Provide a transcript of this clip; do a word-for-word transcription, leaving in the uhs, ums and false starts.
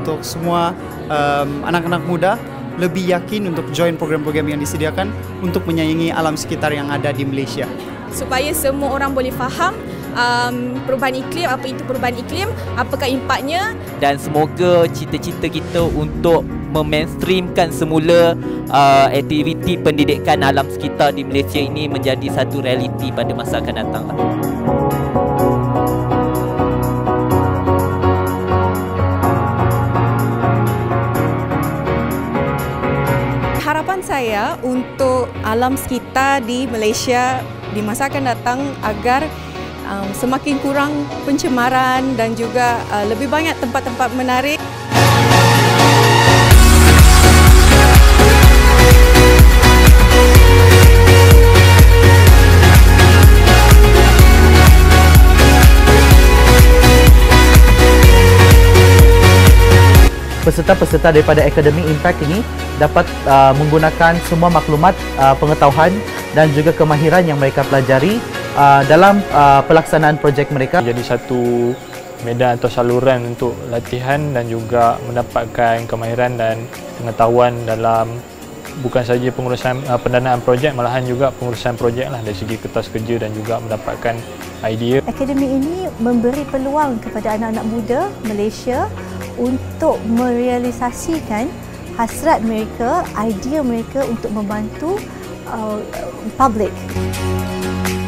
untuk semua um, anak-anak muda lebih yakin untuk join program-program yang disediakan untuk menyayangi alam sekitar yang ada di Malaysia. Supaya semua orang boleh faham um, perubahan iklim, apa itu perubahan iklim, apakah impaknya. Dan semoga cita-cita kita untuk memainstreamkan semula uh, aktiviti pendidikan alam sekitar di Malaysia ini menjadi satu realiti pada masa akan datang. Harapan saya untuk alam sekitar di Malaysia di masa akan datang agar um, semakin kurang pencemaran dan juga uh, lebih banyak tempat-tempat menarik. Peserta-peserta daripada Akademi Impact ini dapat uh, menggunakan semua maklumat, uh, pengetahuan dan juga kemahiran yang mereka pelajari uh, dalam uh, pelaksanaan projek mereka. Jadi satu medan atau saluran untuk latihan dan juga mendapatkan kemahiran dan pengetahuan dalam bukan sahaja pengurusan uh, pendanaan projek, malahan juga pengurusan projek lah dari segi kertas kerja dan juga mendapatkan idea. Akademi ini memberi peluang kepada anak-anak muda Malaysia untuk merealisasikan hasrat mereka, idea mereka untuk membantu uh, publik.